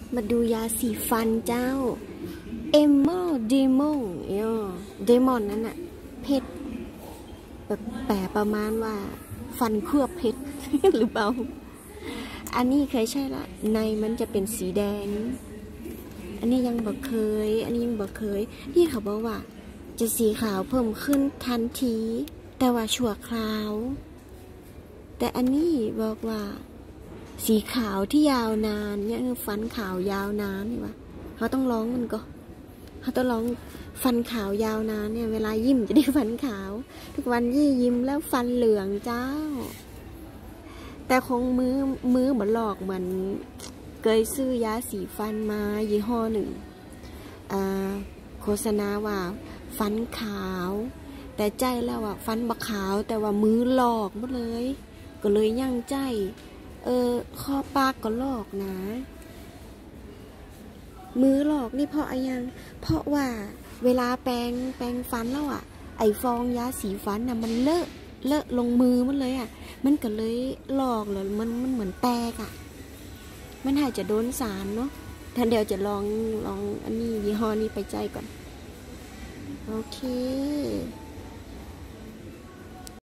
มาดูยาสีฟันเจ้าเอมเมอร์เดมอนเดมอนนั่นน่ะเพชรแบบแปลประมาณว่าฟันเคลือบเพชร หรือเปล่าอันนี้เคยใช่ละในมันจะเป็นสีแดงอันนี้ยังบอกเคยนี่เขาบอกว่าจะสีขาวเพิ่มขึ้นทันทีแต่ว่าชั่วคราวแต่อันนี้บอกว่าสีขาวที่ยาวนานเนี่ยฟันขาวยาวนานนี่วะเขาต้องร้องมันก็เขาต้องร้องฟันขาวยาวนานเนี่ยเวลายิ้มจะได้ฟันขาวทุกวันยิ้มแล้วฟันเหลืองเจ้าแต่คงมือเหมือนหลอกเหมือนเคยซื้อยาสีฟันมายี่ห้อหนึ่งโฆษณาว่าฟันขาวแต่ใจแล้วอ่ะฟันบะขาวแต่ว่ามือหลอกหมดเลยก็เลยยั่งใจข้อปากก็หลอกนะมือหลอกนี่เพราะอะไรยังเพราะว่าเวลาแปรงฟันแล้วอ่ะไอฟองยาสีฟันน่ะมันเลอะลงมือมันเลยอ่ะมันก็เลยหลอกเลยมันเหมือนแตกอ่ะมันอาจจะโดนสารเนาะท่านเดี๋ยวจะลองอันนี้ยี่ห้อนี้ไปใจก่อนโอเค